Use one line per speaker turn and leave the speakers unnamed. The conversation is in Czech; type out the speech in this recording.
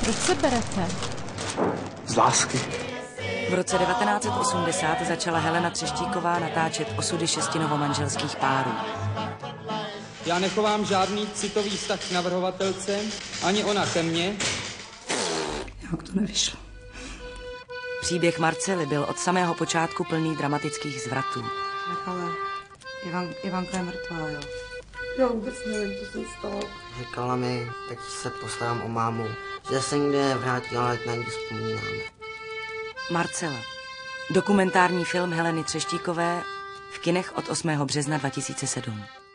Proč se berete?
Z lásky.
V roce 1980 začala Helena Třeštíková natáčet osudy 6 novomanželských párů.
Já nechovám žádný citový vztah k navrhovatelce, ani ona ke mně.
Jak to nevyšlo?
Příběh Marcely byl od samého počátku plný dramatických zvratů.
Ale Ivanka je mrtvá, jo.
Já vůbec nevím, co se stalo.
Říkala mi, teď se postarám o mámu, že se nikdy nevrátila, ale na ní vzpomínáme.
Marcela. Dokumentární film Heleny Třeštíkové v kinech od 8. března 2007.